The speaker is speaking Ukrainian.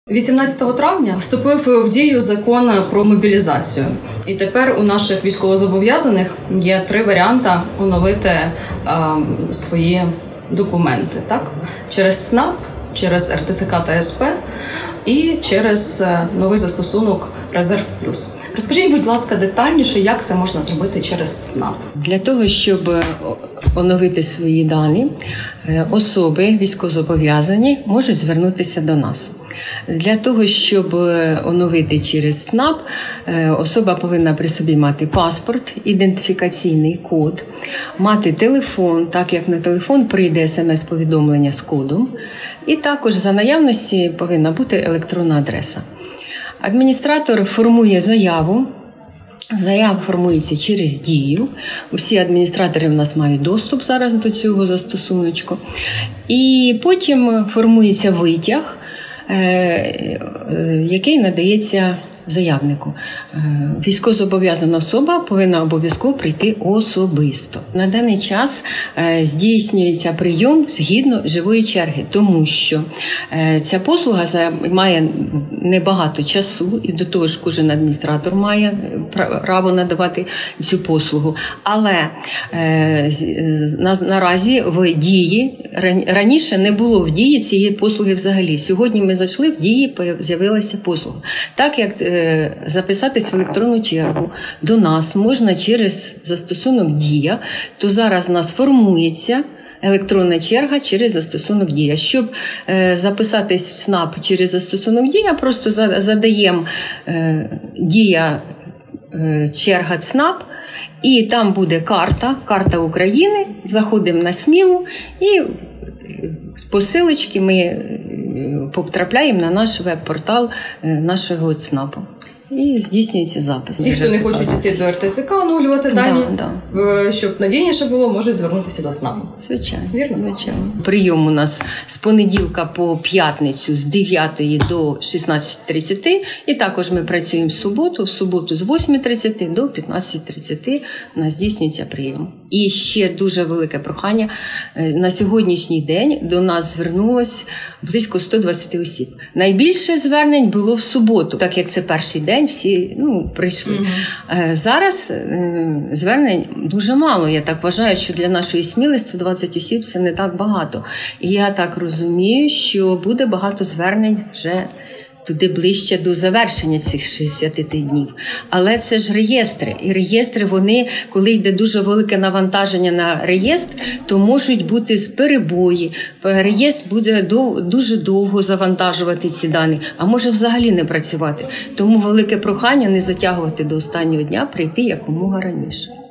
18 травня вступив в дію закон про мобілізацію. І тепер у наших військовозобов'язаних є 3 варіанти оновити свої документи. Так? Через ЦНАП, через РТЦК та СП і через новий застосунок «Резерв Плюс». Розкажіть, будь ласка, детальніше, як це можна зробити через ЦНАП? Для того, щоб оновити свої дані, особи військовозобов'язані можуть звернутися до нас. Для того, щоб оновити через ЦНАП, особа повинна при собі мати паспорт, ідентифікаційний код, мати телефон, так як на телефон прийде смс-повідомлення з кодом, і також за наявності повинна бути електронна адреса. Адміністратор формує заяву. Заява формується через Дію. Усі адміністратори в нас мають доступ зараз до цього застосуночку. І потім формується витяг, який надається заявнику. Військовозобов'язана особа повинна обов'язково прийти особисто. На даний час здійснюється прийом згідно живої черги, тому що ця послуга займає небагато часу, і до того ж кожен адміністратор має право надавати цю послугу. Але наразі в Дії, раніше не було в Дії цієї послуги взагалі. Сьогодні ми зайшли, в Дії з'явилася послуга. Так як записатись в електронну чергу до нас можна через застосунок «Дія», то зараз у нас формується електронна черга через застосунок «Дія». Щоб записатись в ЦНАП через застосунок «Дія», просто задаємо «Дія черга ЦНАП», і там буде карта України, заходимо на Смілу і посилочки ми потрапляємо на наш веб-портал нашого ЦНАПу. І здійснюється запис. Ті, хто не хочуть йти до РТЦК, оновлювати дані, щоб надійніше було, можуть звернутися до ЦНАПу. Звичайно. Вірно? Звичайно. Прийом у нас з понеділка по п'ятницю з 9 до 16:30. І також ми працюємо в суботу з 8:30 до 15:30 у нас здійснюється прийом. І ще дуже велике прохання. На сьогоднішній день до нас звернулось близько 120 осіб. Найбільше звернень було в суботу, так як це перший день, всі прийшли. Зараз звернень дуже мало. Я так вважаю, що для нашої Сміли 120 осіб – це не так багато. І я так розумію, що буде багато звернень вже туди ближче до завершення цих 60 днів. Але це ж реєстри. І реєстри, вони, коли йде дуже велике навантаження на реєстр, то можуть бути перебої. Реєстр буде дуже довго завантажувати ці дані, а може взагалі не працювати. Тому велике прохання не затягувати до останнього дня, прийти якомога раніше.